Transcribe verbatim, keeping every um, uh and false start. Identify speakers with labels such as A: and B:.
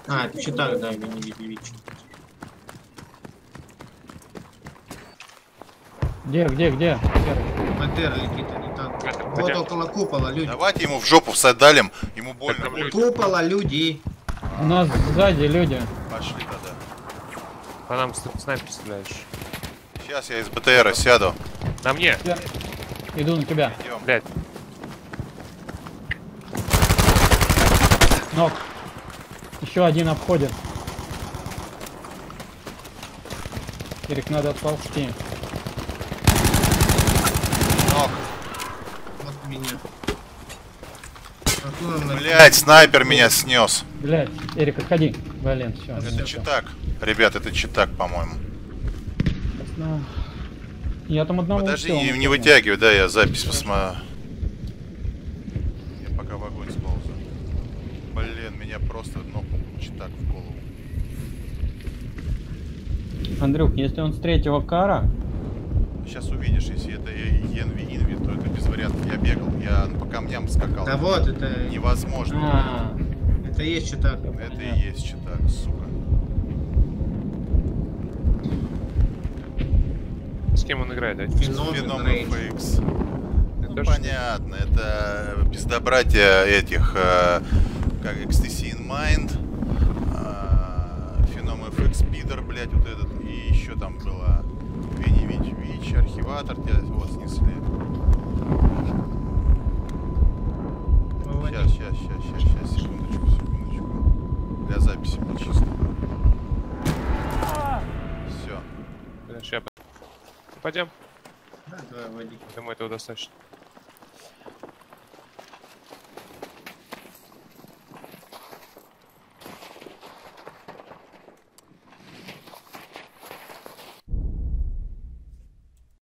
A: А, это читаю, да, я не видел.
B: Где, где, где?
A: БТР летит, а не танк. Вот около купола люди.
C: Давайте ему в жопу всадалим, ему больно.
A: У купола люди.
B: У нас сзади люди.
C: Пошли тогда.
D: По нам снайпер стреляешь.
C: Сейчас я из БТРа сяду.
D: На мне!
B: Я иду на тебя.
C: Идем.
D: Блядь.
B: Нок. Еще один обходит. Эрик, надо отползти.
C: Ног.
A: Вот меня. Откуда он
C: Блять, снайпер меня снес.
B: Блять, Эрик, отходи. Блин, все.
C: Это читак. Ребят, это читак, по-моему.
B: Я там одного
C: Подожди,
B: успел,
C: не,
B: но
C: не вытягивай, да, я запись посмотрю. Я пока в огонь сползу. Блин, меня просто нокнул читак в голову.
B: Андрюх, если он с третьего кара...
C: Сейчас увидишь, если это Енви Инви, то это без вариантов. Я бегал, я по камням скакал.
A: Да вот, это...
C: Невозможно.
B: А,
A: Это и есть читак.
C: Это и есть читак, сука.
D: С кем он играет, да?
A: Феномен
C: Феномен
A: Рейдж.
C: эф икс. Ну,
D: тоже
C: понятно, это пиздобратья этих, э, как икс ти си in Mind, э, Феномен эф икс, Пидор, блять, вот этот, и еще там было Винни Вич, Вич, архиватор, тебя вот снесли. Сейчас, сейчас, сейчас, сейчас, сейчас, секундочку, секундочку. Для записи было чисто. Все.
D: Сейчас. Пойдем.
A: Да, давай, води.
D: Думаю, этого достаточно.